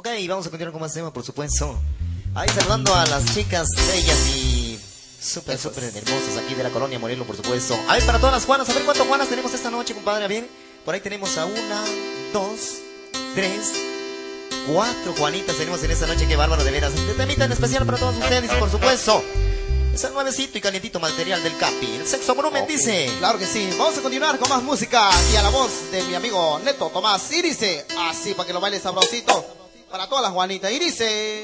y vamos a continuar con más temas, por supuesto. Ahí saludando a las chicas bellas y súper hermosas aquí de la colonia Morelos, por supuesto. A ver, para todas las Juanas, a ver cuántas Juanas tenemos esta noche, compadre. A ver, por ahí tenemos a 1, 2, 3, 4 Juanitas tenemos en esta noche, qué bárbaro, de veras. Este temita en especial para todos ustedes, por supuesto. Es el nuevecito y calientito material del Capi. El sexto volumen, dice. Claro que sí. Vamos a continuar con más música y a la voz de mi amigo Neto Tomás. Y dice así, para que lo baile sabrosito. Para todas las Juanitas. Y dice...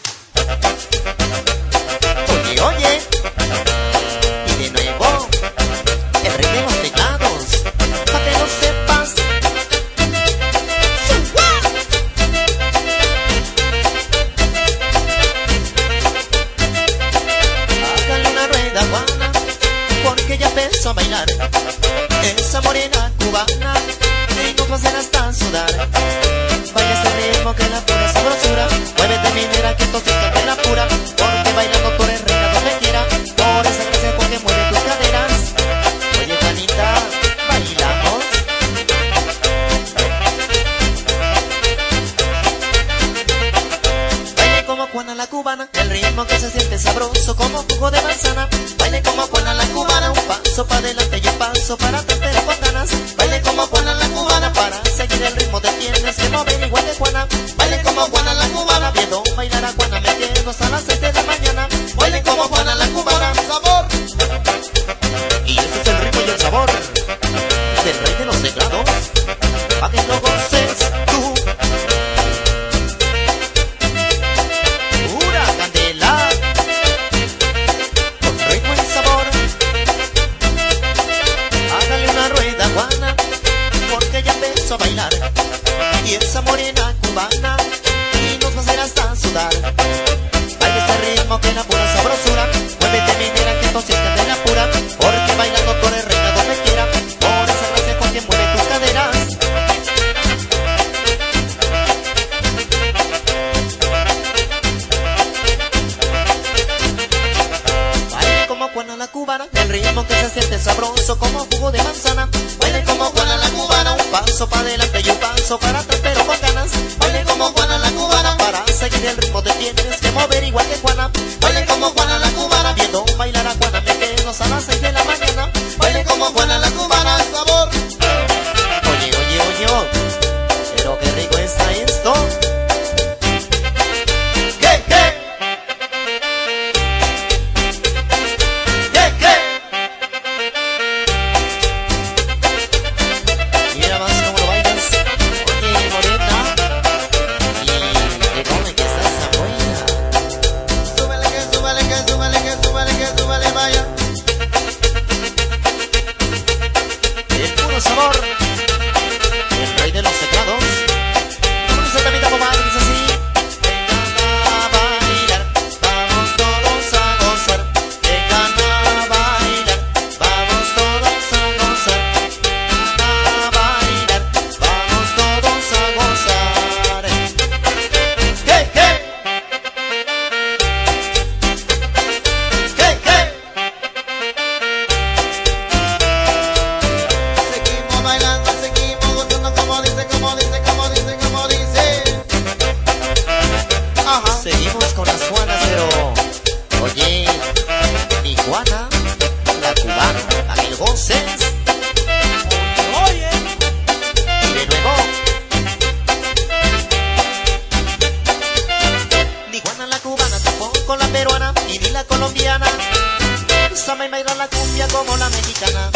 Oye, oye. Y de nuevo, el rey de los teclados. Pa' que lo sepas. Hágale una rueda, Juana, porque ya empezó a bailar. Esa morena cubana y nos va a hacer hasta sudar. Baila este ritmo que la pura sabrosura. Muévete, minera, que esto sí que la pura. Porque bailando tú eres reina donde quiera. Por esa gracia porque mueve tus caderas. Oye, Juanita, bailamos. Baile como Juana la cubana, el ritmo que se siente sabroso como jugo de manzana. Baile como Juana la cubana, un paso para adelante y un paso para atrás pero con ganas. Baile como Juana la cubana, para seguir el ritmo te tienes que mover igual de Juana. Baile como Juana la cubana, viendo bailar a Juana me quedo hasta las 6 de la mañana. Baile como Juana la cubana, sabor. Y ese es el ritmo y el sabor del rey de los teclados, pa' que lo goces tú. Pura candela, con ritmo y sabor. Hágale una rueda, Juana, porque ya empezó a bailar. Y esa morena cubana y nos va a hacer hasta sudar. Baila este ritmo que la pura sabrosura. Muévete, minera, que esto siente de la pura. Porque bailando tú eres reina donde quiera. Por esa gracia con que mueve tus caderas. Baile como Juana la cubana, el ritmo que se siente sabroso como jugo de manzana. Baile como Juana la cubana, un paso para adelante y un paso para atrás pero con ganas. Baile como Juana la cubana, para seguir el ritmo te tienes que mover igual que Juana. Baile como Juana la cubana, viendo bailar a Juana me quedo a las 6 de la mañana. Baile como Juana la cubana, sabor. Oye, oye, oye, pero qué rico está esto. ¿Qué, qué? Mira más cómo lo bailas. Oye, morena, y te come que estás tan buena. Súbele que, súbele que, súbele que, súbele que, súbele, vaya. El puro sabor, el rey de los teclados. Con esa tamita, compadre, dice así. Vengan a bailar, vamos todos a gozar. Vengan a bailar, vamos todos a gozar. Vengan a bailar, vamos todos a gozar. ¿Qué, qué? ¿Qué, qué? Seguimos bailando, seguimos gozando como dice, como dice, como dice, como dice. Ajá. Seguimos con las Juanas, pero oye, mi Juana, la cubana, a que lo goces. Oye. Y de nuevo, ni Juana la cubana, tampoco la peruana, y ni la colombiana. Sabe bailar la cumbia como la mexicana.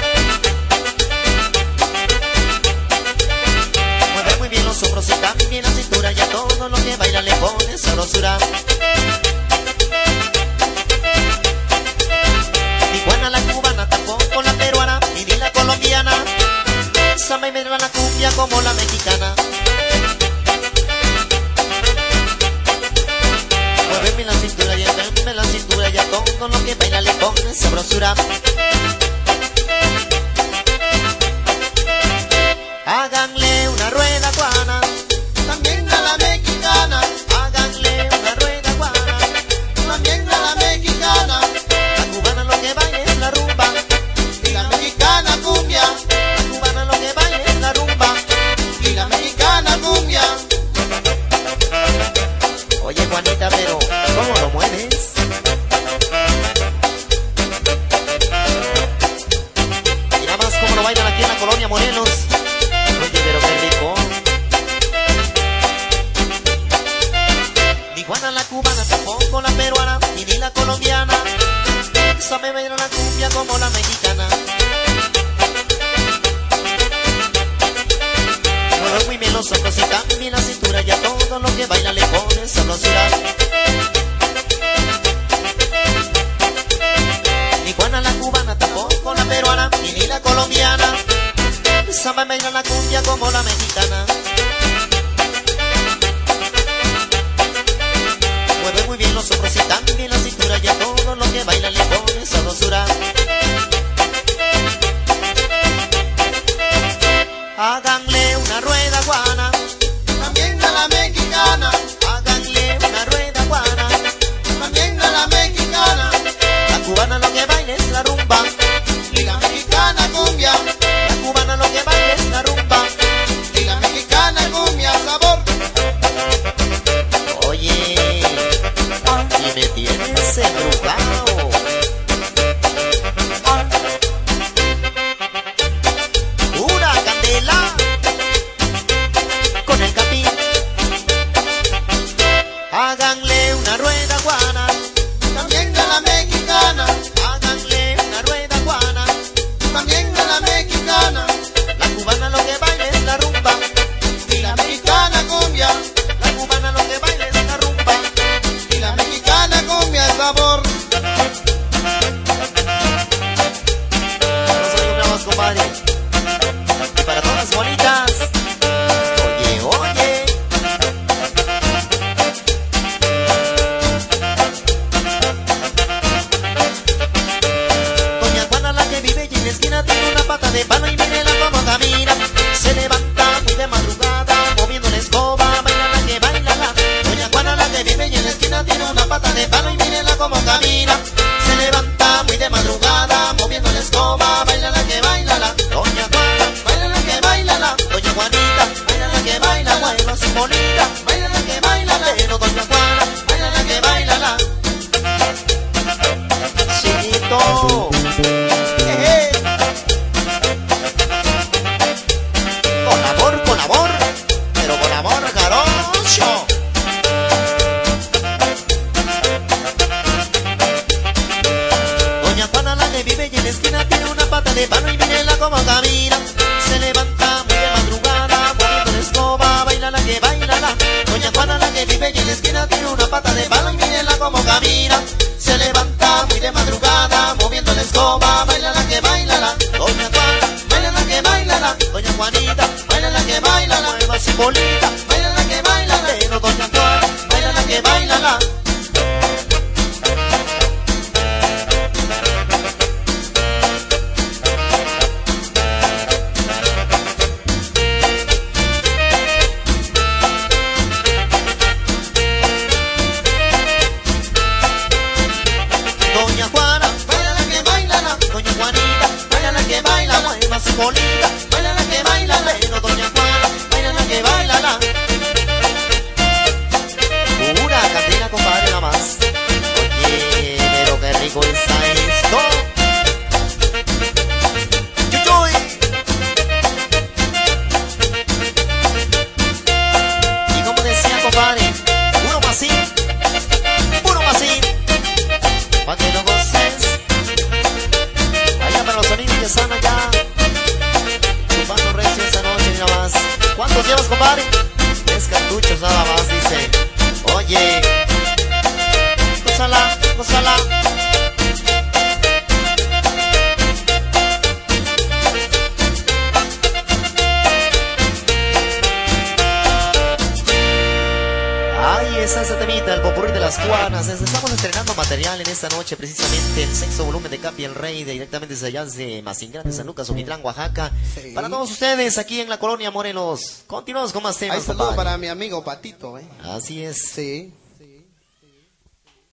Mueve muy bien los hombros y también la cintura, y a todo lo que baila le pone sabrosura. Ni Juana la cubana, tampoco la peruana, y ni la colombiana. Sabe bailar la cumbia como la mexicana. Muéveme la cintura y muéveme la cintura, y a todo lo que baila le pone sabrosura. Háganle una rueda, Juana, También a la mexicana, háganle una rueda, Juana. también a la mexicana. La cubana lo que baila es la rumba, Y la mexicana cumbia, la cubana lo que baila es la rumba. y la mexicana cumbia. lo bailan aquí en la colonia Morelos. Oye, pero qué rico. Ni Juana la cubana, tampoco la peruana, y ni la colombiana. Sabe bailar la cumbia como la mexicana. Mueve muy bien los ojos y también la cintura, y a todo lo que baila le pone sabrosura. Ni Juana la cubana, tampoco la peruana, y ni la colombiana. Sabe bailar la cumbia como la mexicana. Mueve muy bien los ojos y también la cintura, y a todo lo que baila le pone sabrosura. Háganle una rueda guana, También a la mexicana, háganle una rueda guana. también a la mexicana, La cubana lo que baila es la rumba, y la mexicana cumbia, la cubana lo que baila es la rumba. y la mexicana cumbia sabor. Oye, y me tienes embrujado. Pura candela con el capín. Háganle una rueda guana, También a la mexicana, háganle una rueda guana. también a la mexicana, La cubana lo que baila es la rumba, y la mexicana cumbia, la cubana lo que baila es la rumba. y la mexicana cumbia sabor. No soy una más, compadre. Y para todas las bonitas. Oye, oye. Doña Juana la que vive y en la esquina tiene una pata de palo y mírela como camina. Se levanta muy de madrugada moviendo la escoba, baila la que baila la. Doña Juana la que vive y en la esquina tiene una pata de palo y mírela como camina. Se levanta muy de madrugada moviendo la escoba, baila la que baila la. Doña Juana, baila la que baila la. Doña Juanita, baila la que baila, mueva su bolita, baila la que baila la. Pero Doña Juana, baila la que baila la. Chiquito. Con amor, pero con amor jarocho. Doña Juana la que vive y en la esquina tiene una pata de palo y mírela como camina. Se levanta muy de madrugada moviendo la escoba, baila la que baila la. Doña Juana la que vive y en la esquina tiene una pata de palo y mírela como camina. Se levanta muy de madrugada moviendo la escoba, baila la que baila la. Doña Juana, baila la que baila la. Doña Juanita, baila la que baila la. Mueva su bolita, baila la que baila la. Pero Doña Juana, baila la que baila la. Doña Juana, baila la que baila la. Doña Juanita, baila la que baila la. Mueva su bolita, baila la que baila la. Pero Doña Juana, baila la que baila la. Pura candela, compadre, nada más. Oye, pero qué rico está esto. Chuchuy. Y como decía, compadre, puro masín, puro masín. Pa' que lo goces. Allá para los amigos que están allá chupando recio esta noche nada más. ¿Cuántos llevas, compadre? 3 cartuchos nada más, dice. Oye, gózala, gózala. Ay, esa temita, el popurrí de las cubanas. Estamos estrenando material en esta noche, precisamente el 6º volumen de Capi el Rey, directamente desde allá de Mazingrán, de San Lucas, Omitlán, Oaxaca. Sí. Para todos ustedes aquí en la colonia Morelos. Continuamos con más temas. Hay saludo compadre. para mi amigo Patito, Así es. Sí.